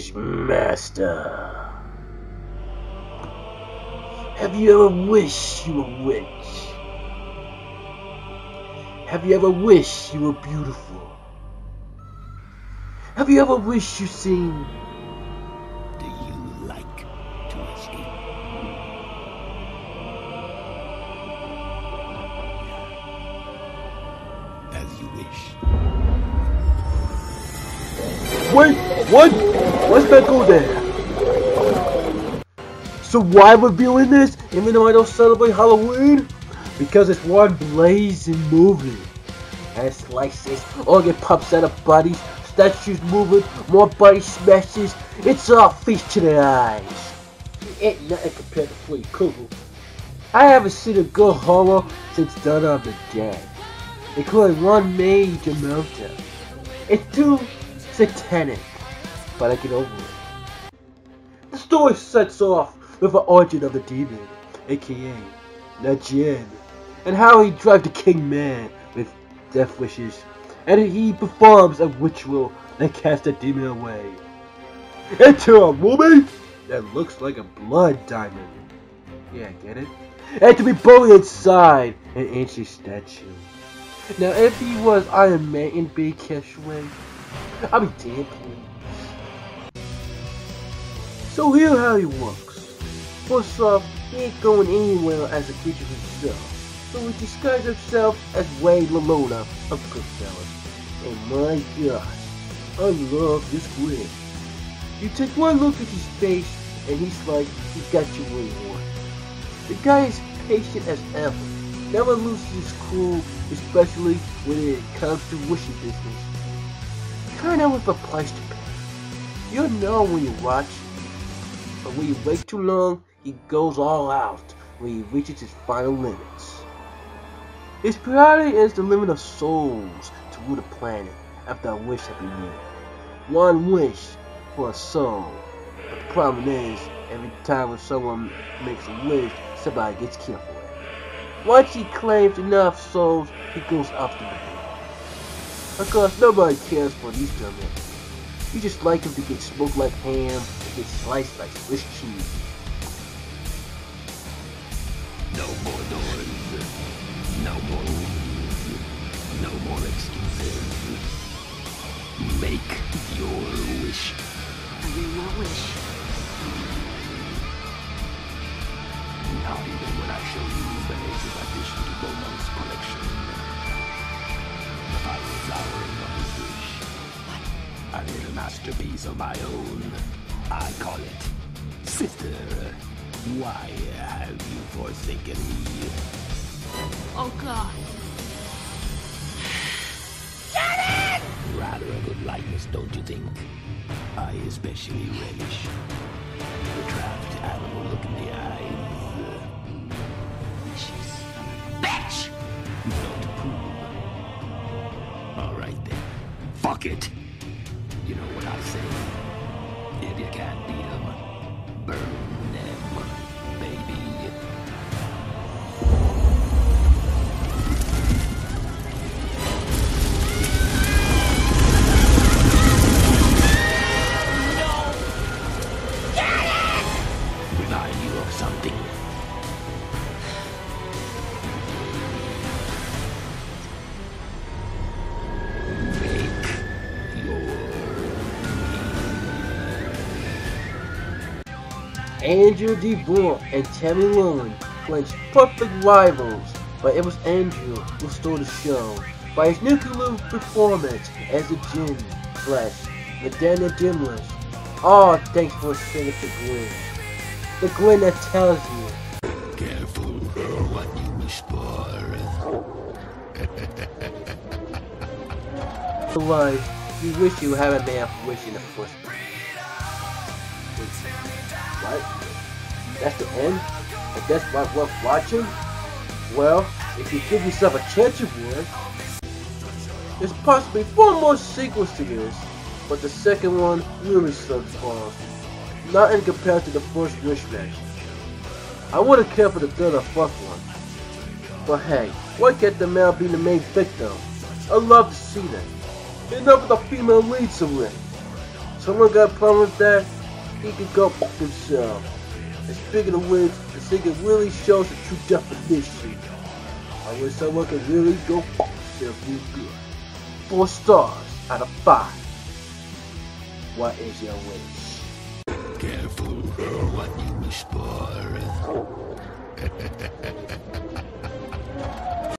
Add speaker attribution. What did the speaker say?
Speaker 1: Wishmaster. Have you ever wished you were rich? Have you ever wished you were beautiful? Have you ever wished you seen?
Speaker 2: Do you like to escape? As you wish.
Speaker 1: Wait, what? Let's not go there. So why we're viewing this, even though I don't celebrate Halloween? Because it's one blazing movie. As slices, organ pops out of bodies, statues moving, more body smashes. It's all feast to the eyes. It ain't nothing compared to Freddy Krueger. I haven't seen a good horror since Dawn of the Dead, including one major meltdown. It's too satanic, but I get over it. The story sets off with the origin of the demon, aka Najin, and how he drives the king man with death wishes, and he performs a ritual that casts the demon away into a woman that looks like a blood diamond. Yeah, get it? And to be buried inside an ancient statue. Now, if he was Iron Man in Big Cash Way, I'll be damn pleased. So here's how he works. First off, he ain't going anywhere as a creature himself, so he disguises himself as Ray Lalona of Goodfellas. And my gosh, I love this grin. You take one look at his face, and he's like, he got you where you want. The guy is patient as ever, never loses his cool, especially when it comes to wishing business. Kinda with a price to pay. You'll know when you watch, but when you wait too long, he goes all out when he reaches his final limits. His priority is the limit of souls to rule the planet after a wish has been made. One wish for a soul. But the problem is, every time when someone makes a wish, somebody gets killed for it. Once he claims enough souls, he goes after them. Of course, nobody cares for these dumbasses. You just like him to get smoked like ham and get sliced like Swiss cheese.
Speaker 2: No more doors. No more rules. No more excuses. Make your wish.
Speaker 3: I will not wish.
Speaker 2: Not even when I show you the latest addition to Beaumont's collection. The final flowering of his wish. A little masterpiece of my own. I call it Sister. Why have you forsaken me?
Speaker 3: Oh God.
Speaker 2: Rather a good likeness, don't you think? I especially relish the trapped animal look in the eyes. Bitch! Not to prove. Alright then. Fuck it! You know what I say? If you can't beat 'em, burn them, baby. Remind you of something.
Speaker 1: Andrew DeBoer and Tammy Lynn clenched perfect rivals, but it was Andrew who stole the show by his nuclear performance as the Djinn / Medina Dimlish. All thanks for his signature grin. The grin that tells you,
Speaker 2: Careful what you wish for.
Speaker 1: otherwise, you wish you hadn't made a wish in the first place. What? That's the end? And that's not worth watching? Well, if you give yourself a chance you would. There's possibly 4 more sequels to this, but the second one really sucks balls. Not in comparison to the first Wishmaster. I wouldn't care for the third or fourth one. But hey, why can't the male be the main victim? I'd love to see that. Enough of the female leads already. Someone got a problem with that? He can go fuck himself. And speaking of which, the singer really shows the true definition. I wish someone could really go fuck themselves real good. 4 stars out of 5. What is your wish?
Speaker 2: Careful what you wish for.